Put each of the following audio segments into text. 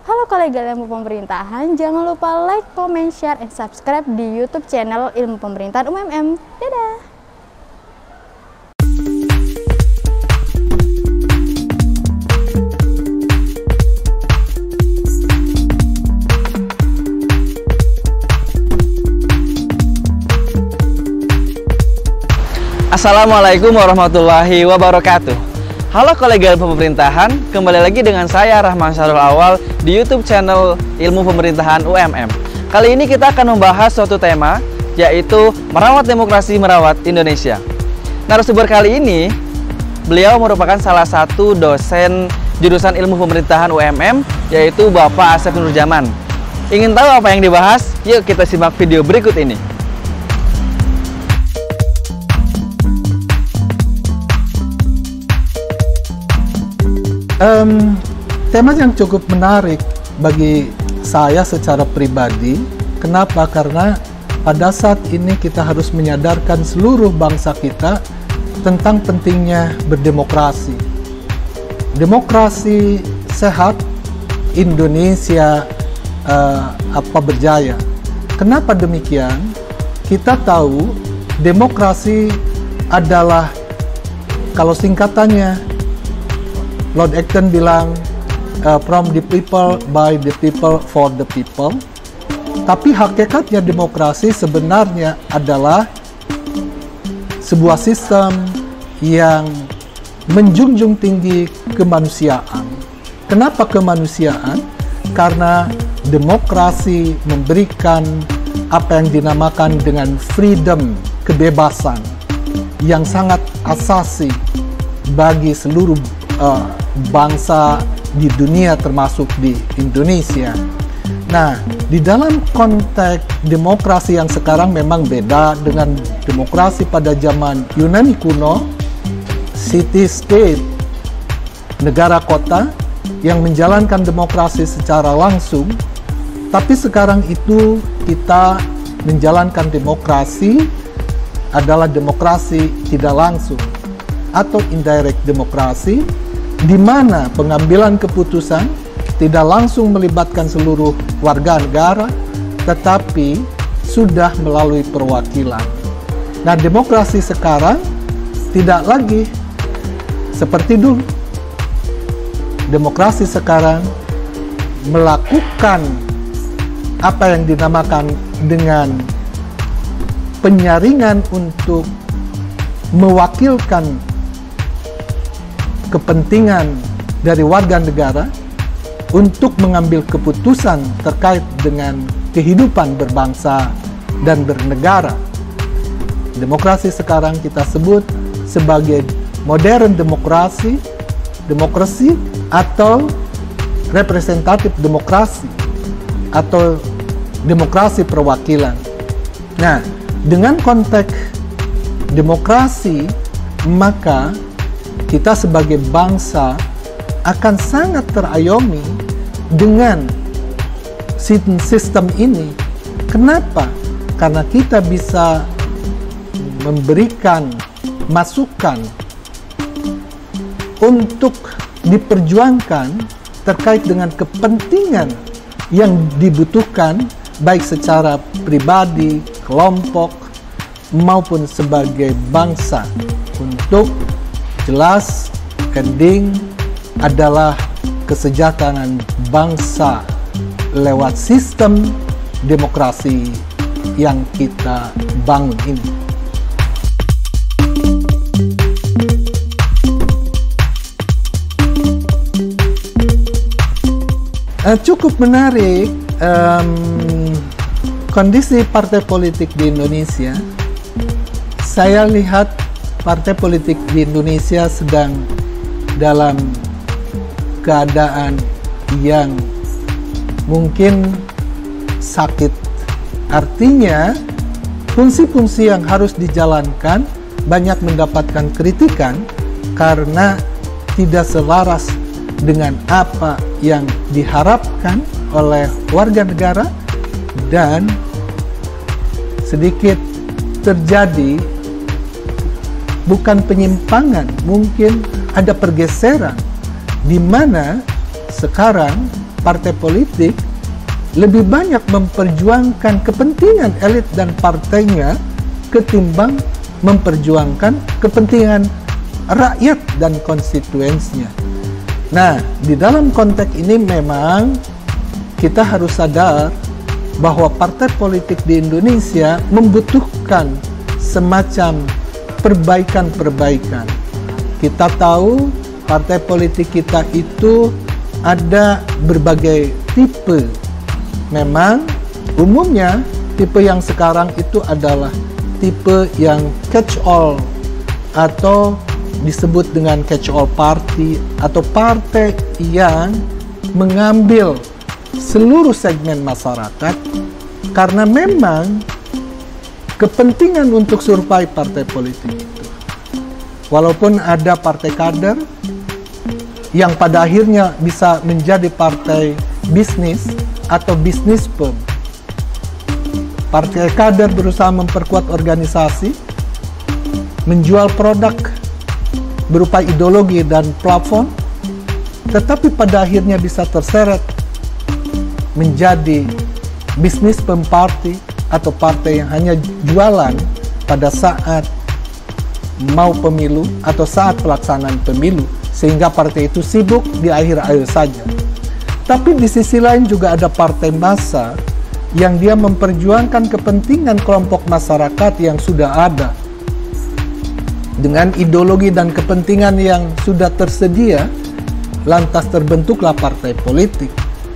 Halo kolega ilmu pemerintahan, jangan lupa like, comment, share, and subscribe di YouTube channel Ilmu Pemerintahan UMM. Dadah! Assalamualaikum warahmatullahi wabarakatuh. Halo kolega ilmu pemerintahan, kembali lagi dengan saya Rahman Syarul Awal di YouTube channel Ilmu Pemerintahan UMM. Kali ini kita akan membahas suatu tema, yaitu merawat demokrasi, merawat Indonesia. Narasumber kali ini, beliau merupakan salah satu dosen jurusan Ilmu Pemerintahan UMM, yaitu Bapak Asep Nurjaman. Ingin tahu apa yang dibahas? Yuk kita simak video berikut ini. Tema yang cukup menarik bagi saya secara pribadi. Kenapa? Karena pada saat ini kita harus menyadarkan seluruh bangsa kita tentang pentingnya berdemokrasi. Demokrasi sehat, Indonesia berjaya. Kenapa demikian? Kita tahu demokrasi adalah, kalau singkatannya, Lord Acton bilang from the people, by the people, for the people. Tapi hakikatnya demokrasi sebenarnya adalah sebuah sistem yang menjunjung tinggi kemanusiaan. Kenapa kemanusiaan? Karena demokrasi memberikan apa yang dinamakan dengan freedom, kebebasan yang sangat asasi bagi seluruh bangsa di dunia, termasuk di Indonesia. Nah, di dalam konteks demokrasi yang sekarang memang beda dengan demokrasi pada zaman Yunani kuno, city state, negara kota yang menjalankan demokrasi secara langsung. Tapi sekarang itu kita menjalankan demokrasi adalah demokrasi tidak langsung atau indirect demokrasi, di mana pengambilan keputusan tidak langsung melibatkan seluruh warga negara, tetapi sudah melalui perwakilan. Nah, demokrasi sekarang tidak lagi seperti dulu. Demokrasi sekarang melakukan apa yang dinamakan dengan penyaringan untuk mewakilkan kepentingan dari warga negara untuk mengambil keputusan terkait dengan kehidupan berbangsa dan bernegara. Demokrasi sekarang kita sebut sebagai modern demokrasi, demokrasi atau representatif demokrasi atau demokrasi perwakilan. Nah, dengan konteks demokrasi, maka kita sebagai bangsa akan sangat terayomi dengan sistem ini. Kenapa? Karena kita bisa memberikan masukan untuk diperjuangkan terkait dengan kepentingan yang dibutuhkan baik secara pribadi, kelompok, maupun sebagai bangsa. Untuk jelas, ending adalah kesejahteraan bangsa lewat sistem demokrasi yang kita bangun ini. Cukup menarik kondisi partai politik di Indonesia. Saya lihat partai politik di Indonesia sedang dalam keadaan yang mungkin sakit. Artinya, fungsi-fungsi yang harus dijalankan banyak mendapatkan kritikan karena tidak selaras dengan apa yang diharapkan oleh warga negara, dan sedikit terjadi bukan penyimpangan, mungkin ada pergeseran di mana sekarang partai politik lebih banyak memperjuangkan kepentingan elit dan partainya ketimbang memperjuangkan kepentingan rakyat dan konstituensinya. Nah, di dalam konteks ini memang kita harus sadar bahwa partai politik di Indonesia membutuhkan semacam perbaikan-perbaikan. Kita tahu partai politik kita itu ada berbagai tipe. Memang umumnya tipe yang sekarang itu adalah tipe yang catch all atau disebut dengan catch all party, atau partai yang mengambil seluruh segmen masyarakat karena memang kepentingan untuk survive partai politik itu. Walaupun ada partai kader yang pada akhirnya bisa menjadi partai bisnis atau bisnis firm. Partai kader berusaha memperkuat organisasi, menjual produk berupa ideologi dan plafon, tetapi pada akhirnya bisa terseret menjadi bisnis firm party atau partai yang hanya jualan pada saat mau pemilu atau saat pelaksanaan pemilu, sehingga partai itu sibuk di akhir-akhir saja. Tapi di sisi lain juga ada partai massa yang dia memperjuangkan kepentingan kelompok masyarakat yang sudah ada dengan ideologi dan kepentingan yang sudah tersedia, lantas terbentuklah partai politik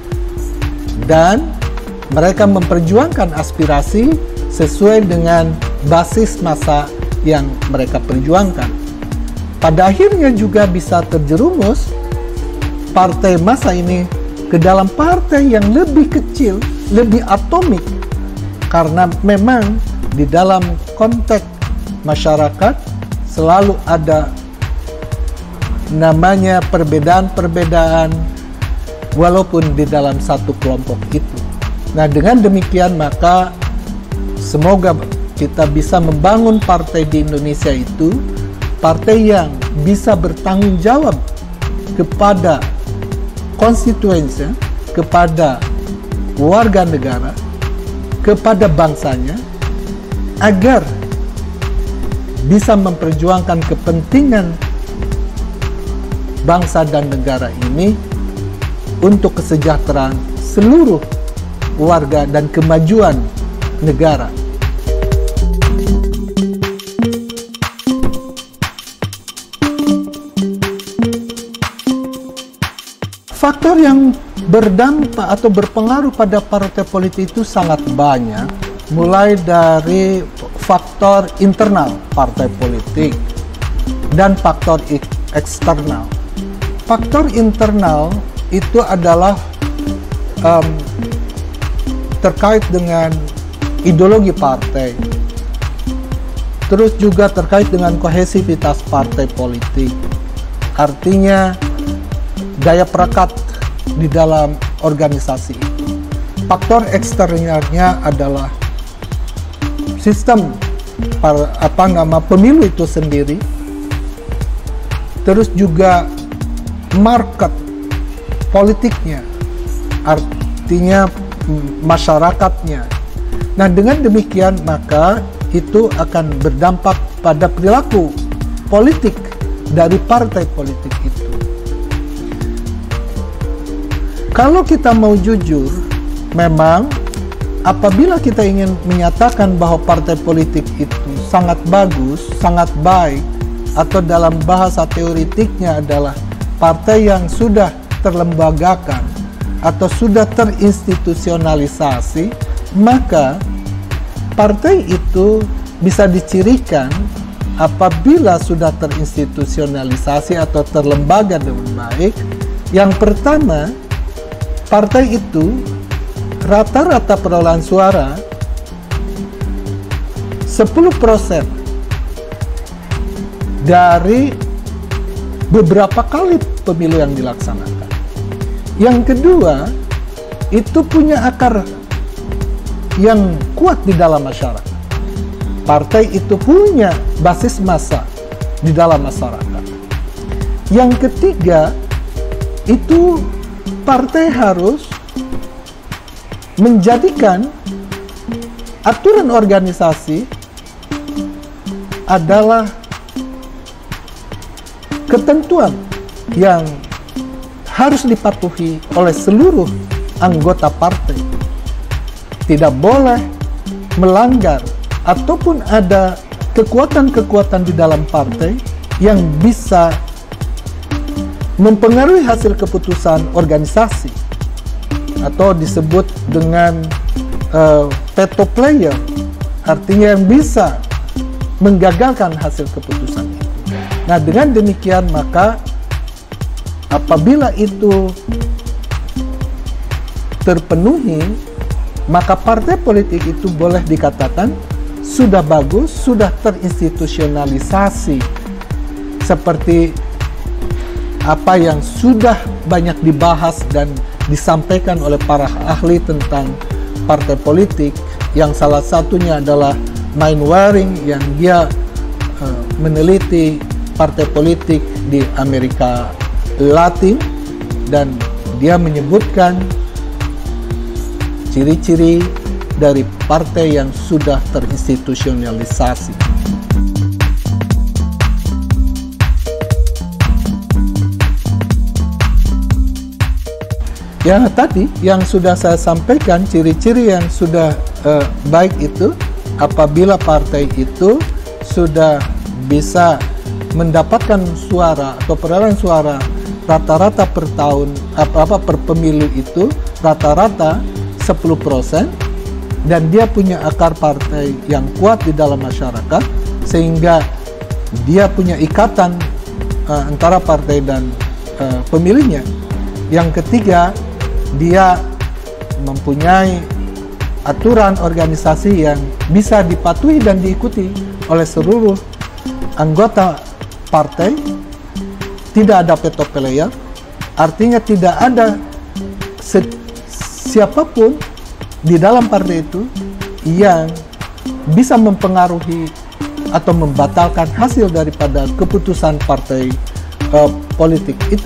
dan mereka memperjuangkan aspirasi sesuai dengan basis massa yang mereka perjuangkan. Pada akhirnya juga bisa terjerumus partai massa ini ke dalam partai yang lebih kecil, lebih atomik, karena memang di dalam konteks masyarakat selalu ada namanya perbedaan-perbedaan walaupun di dalam satu kelompok itu. Nah, dengan demikian maka semoga kita bisa membangun partai di Indonesia itu partai yang bisa bertanggung jawab kepada konstituensi, kepada warga negara, kepada bangsanya, agar bisa memperjuangkan kepentingan bangsa dan negara ini untuk kesejahteraan seluruh warga dan kemajuan negara. Faktor yang berdampak atau berpengaruh pada partai politik itu sangat banyak, mulai dari faktor internal partai politik dan faktor eksternal. Faktor internal itu adalah terkait dengan ideologi partai, terus juga terkait dengan kohesivitas partai politik, artinya daya perekat di dalam organisasi itu. Faktor eksternalnya adalah sistem pemilu itu sendiri, terus juga market politiknya, artinya masyarakatnya. Nah, dengan demikian maka itu akan berdampak pada perilaku politik dari partai politik itu. Kalau kita mau jujur, memang apabila kita ingin menyatakan bahwa partai politik itu sangat bagus, sangat baik, atau dalam bahasa teoretiknya adalah partai yang sudah terlembagakan atau sudah terinstitusionalisasi, maka partai itu bisa dicirikan apabila sudah terinstitusionalisasi atau terlembaga dengan baik. Yang pertama, partai itu rata-rata perolehan suara 10% dari beberapa kali pemilu yang dilaksanakan. Yang kedua, itu punya akar yang kuat di dalam masyarakat. Partai itu punya basis massa di dalam masyarakat. Yang ketiga, itu partai harus menjadikan aturan organisasi adalah ketentuan yang harus dipatuhi oleh seluruh anggota partai. Tidak boleh melanggar ataupun ada kekuatan-kekuatan di dalam partai yang bisa mempengaruhi hasil keputusan organisasi atau disebut dengan veto player, artinya yang bisa menggagalkan hasil keputusan itu. Nah, dengan demikian maka apabila itu terpenuhi, maka partai politik itu boleh dikatakan sudah bagus, sudah terinstitusionalisasi seperti apa yang sudah banyak dibahas dan disampaikan oleh para ahli tentang partai politik, yang salah satunya adalah Mind Waring yang dia meneliti partai politik di Amerika Latin, dan dia menyebutkan ciri-ciri dari partai yang sudah terinstitusionalisasi. Ya, tadi yang sudah saya sampaikan, ciri-ciri yang sudah baik itu apabila partai itu sudah bisa mendapatkan suara atau perolehan suara rata-rata per tahun per pemilu itu rata-rata 10%, dan dia punya akar partai yang kuat di dalam masyarakat sehingga dia punya ikatan antara partai dan pemilihnya. Yang ketiga, dia mempunyai aturan organisasi yang bisa dipatuhi dan diikuti oleh seluruh anggota partai. Tidak ada veto player, artinya tidak ada siapapun di dalam partai itu yang bisa mempengaruhi atau membatalkan hasil daripada keputusan partai politik itu.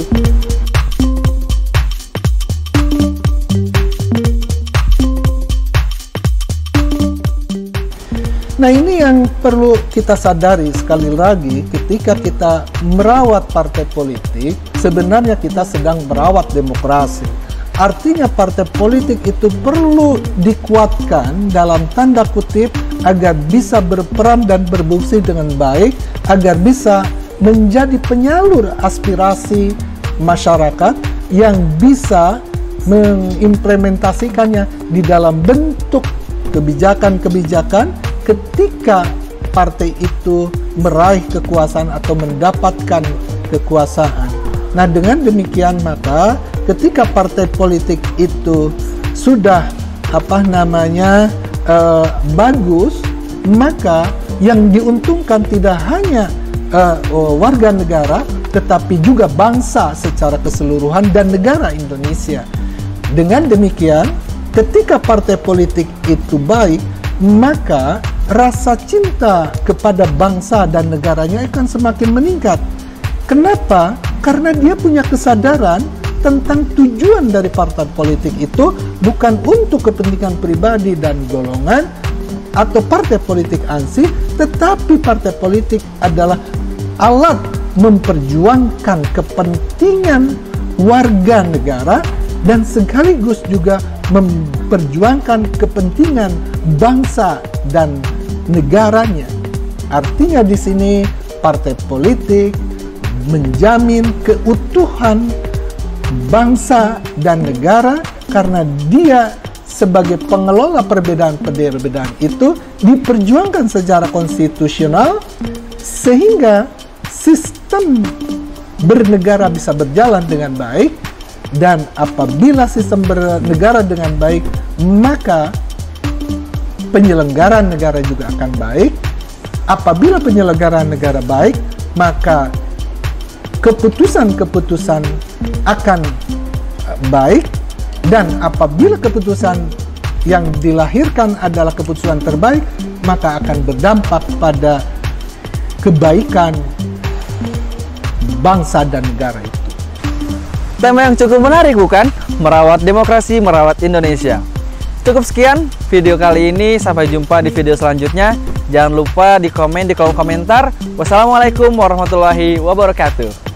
Nah, ini yang perlu kita sadari sekali lagi ketika kita merawat partai politik, sebenarnya kita sedang merawat demokrasi. Artinya partai politik itu perlu dikuatkan dalam tanda kutip agar bisa berperan dan berfungsi dengan baik, agar bisa menjadi penyalur aspirasi masyarakat yang bisa mengimplementasikannya di dalam bentuk kebijakan-kebijakan ketika partai itu meraih kekuasaan atau mendapatkan kekuasaan. Nah, dengan demikian maka ketika partai politik itu sudah bagus, maka yang diuntungkan tidak hanya warga negara tetapi juga bangsa secara keseluruhan dan negara Indonesia. Dengan demikian, ketika partai politik itu baik, maka rasa cinta kepada bangsa dan negaranya akan semakin meningkat. Kenapa? Karena dia punya kesadaran tentang tujuan dari partai politik itu bukan untuk kepentingan pribadi dan golongan atau partai politik ansih, tetapi partai politik adalah alat memperjuangkan kepentingan warga negara dan sekaligus juga memperjuangkan kepentingan bangsa dan negaranya. Artinya di sini partai politik menjamin keutuhan bangsa dan negara karena dia sebagai pengelola perbedaan-perbedaan itu diperjuangkan secara konstitusional sehingga sistem bernegara bisa berjalan dengan baik. Dan apabila sistem bernegara dengan baik, maka penyelenggaraan negara juga akan baik. Apabila penyelenggaraan negara baik, maka keputusan-keputusan akan baik. Dan apabila keputusan yang dilahirkan adalah keputusan terbaik, maka akan berdampak pada kebaikan bangsa dan negara itu. Tema yang cukup menarik bukan? Merawat demokrasi, merawat Indonesia. Cukup sekian video kali ini, sampai jumpa di video selanjutnya. Jangan lupa di komen di kolom komentar. Wassalamualaikum warahmatullahi wabarakatuh.